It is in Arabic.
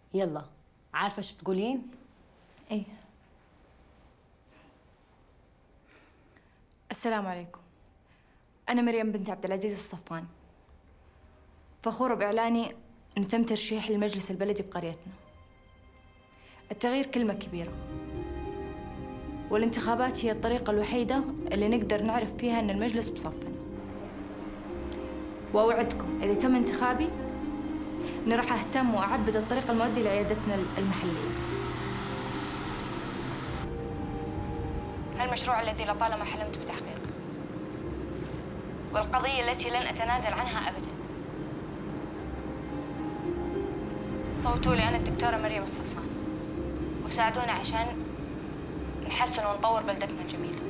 يلا، عارفة شو بتقولين؟ ايه. السلام عليكم. أنا مريم بنت عبد العزيز الصفان، فخورة بإعلاني إنه تم ترشيح للمجلس البلدي بقريتنا. التغيير كلمة كبيرة، والانتخابات هي الطريقة الوحيدة اللي نقدر نعرف فيها إن المجلس بصفنا. وأوعدكم إذا تم انتخابي إني راح أهتم وأعبد الطريق المؤدي لعيادتنا المحلية. هالمشروع الذي لطالما حلمت بتحقيقه، والقضية التي لن أتنازل عنها أبداً. صوتوا لي أنا الدكتورة مريم الصفان، وساعدونا عشان نحسن ونطور بلدتنا الجميلة.